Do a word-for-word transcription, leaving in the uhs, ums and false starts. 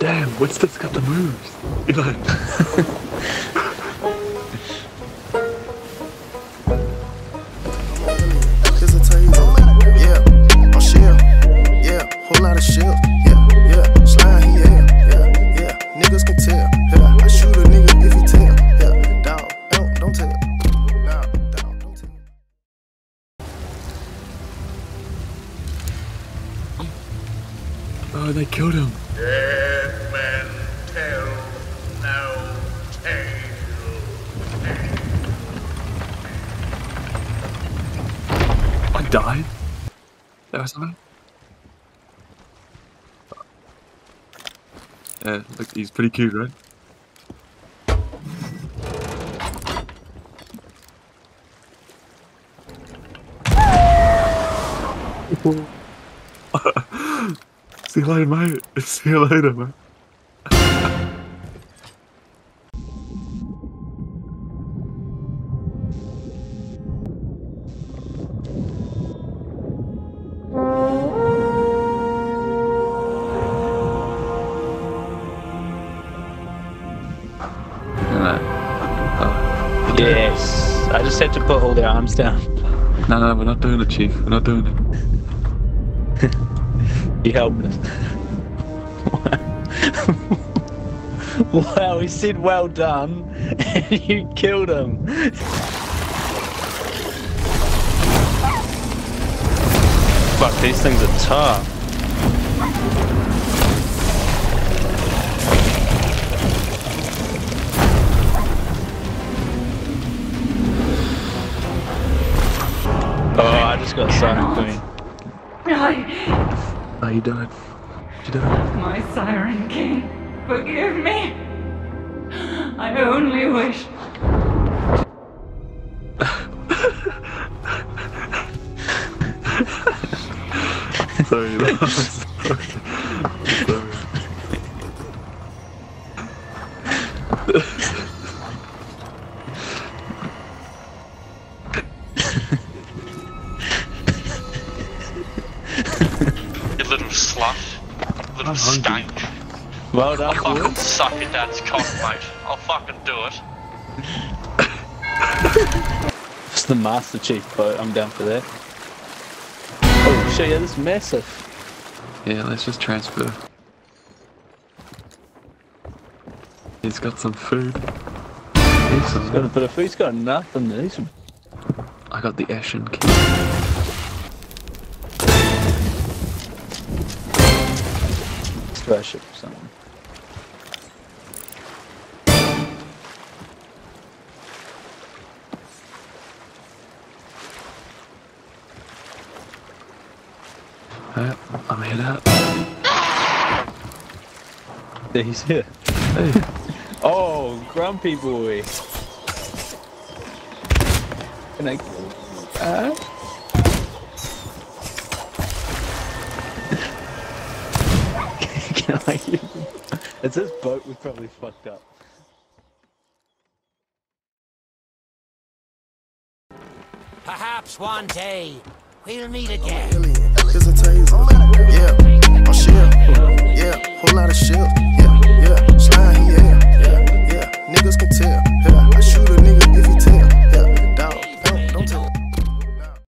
damn, Winston's got the moves. You know. Here's a taser. Yeah, I'm shell. Yeah, whole lot of shell. Yeah, yeah, slime, yeah, yeah, yeah. Niggas can tell. Yeah, I shoot a nigga if he tell. Yeah, dog, don't, don't tell. Nah, dog, don't tell. Oh, they killed him. Dead men tell no tale. I died? That was something? Yeah, look, he's pretty cute, right? See you later, mate. See you later, mate. Yes, I just had to put all their arms down. No, no, we're not doing it, Chief. We're not doing it. You helped us. Wow, he said well done, and you killed him. Fuck, these things are tough. Oh, I just got Siren Queen. How you doing? What you doing? My Siren King, forgive me. I only wish. Sorry, no. Sorry. Sorry. You little slut. Little stank. Well done, I'll fucking boys. suck your dad's cock, mate. I'll fucking do it. It's the Master Chief boat, I'm down for that. Oh shit, yeah, this is massive. Yeah, let's just transfer. He's got some food. He's He's got a bit of food, he's got nothing there. He's... I got the Ashen key. Spaceship or something. Alright, I'm head out. Yeah, he's here. Hey. Oh, grumpy boy. Can I... Uh? Can I use him? It's his boat we probably fucked up. Perhaps one day we'll meet again. Alien. Here's a taser. Yeah, I'm shell. Yeah, whole lot of shell. Yeah.